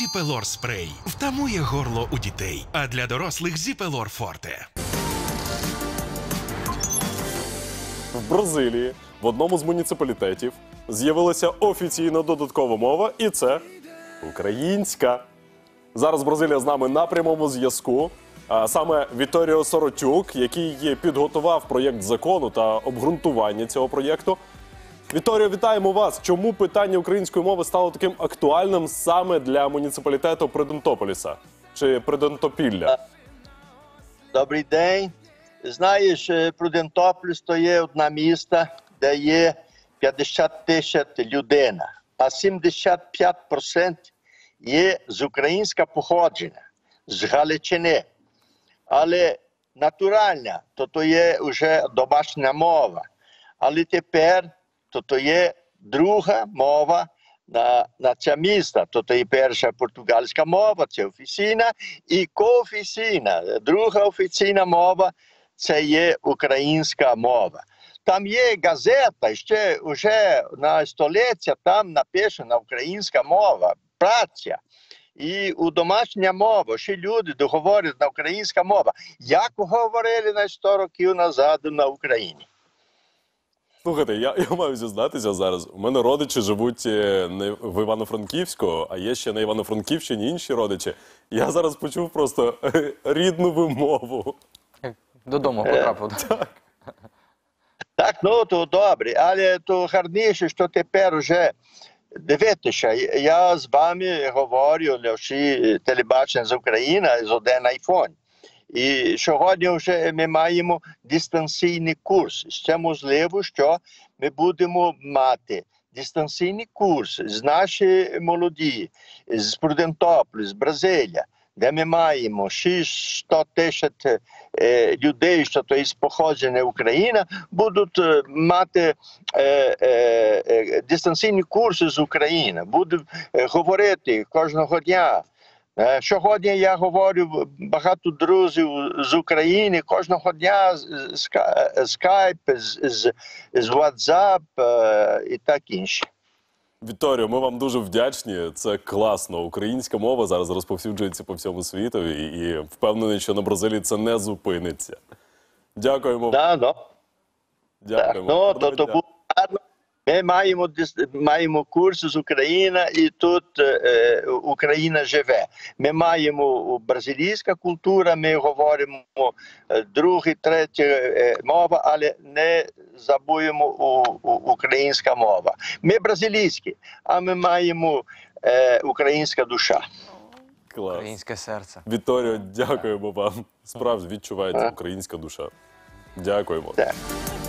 Зіпелор спрей втамує горло у дітей, а для дорослих Зіпелор Форте. В Бразилії в одному з муніципалітетів з'явилася офіційна додаткова мова, і це українська. Зараз Бразилія з нами на прямому зв'язку. Саме Віторіо Соротюк, який підготував проєкт закону та обґрунтування цього проєкту. Віторіо, вітаємо вас! Чому питання української мови стало таким актуальним саме для муніципалітету Придонтополіса чи Придонтопілля? Добрий день. Знаєш, Придонтополіс – то є одне місто, де є 50 тисяч людей, а 75% є з українського походження, з Галичини. Але натурально, то є вже домашня мова. Але тепер то є друга мова на це місто. То є перша португальська мова, це офіційна, і коофіційна. Друга офіційна мова – це є українська мова. Там є газета, ще вже на століття там написана українська мова, праця. І у домашня мова, ще люди договорять на українська мова. Як говорили на 100 років назад на Україні? Слухайте, я маю зізнатися зараз. У мене родичі живуть не в Івано-Франківську, а є ще на Івано-Франківщині інші родичі. Я зараз почув просто рідну вимову. Додому потрапив. Так, ну то добре, але то гарніше, що тепер вже дивіться, я з вами говорю для всіх телебачень з України з один айфон. І сьогодні вже ми маємо дистанційний курс. Це можливо, що ми будемо мати дистанційний курс з наші молоді, з Придонтополя, з Бразилії, де ми маємо 600 тисяч людей, що то із походження України, будуть мати дистанційні курси з України, будуть говорити кожного дня. Сьогодні я говорю багато друзів з України, кожного дня скайп, з WhatsApp і так інше. Віторіо, ми вам дуже вдячні. Це класно. Українська мова зараз розповсюджується по всьому світу і впевнений, що на Бразилії це не зупиниться. Дякуємо. Дякуємо. То буде гарно. Ми маємо курс з України, і тут Україна живе. Ми маємо бразилійська культура, ми говоримо друга, третя мова, але не забуємо українська мова. Ми бразилійські, а ми маємо українська душа. Клас. Українське серце. Віторіо, дякуємо вам. Справді відчувається українська душа. Дякуємо. Так.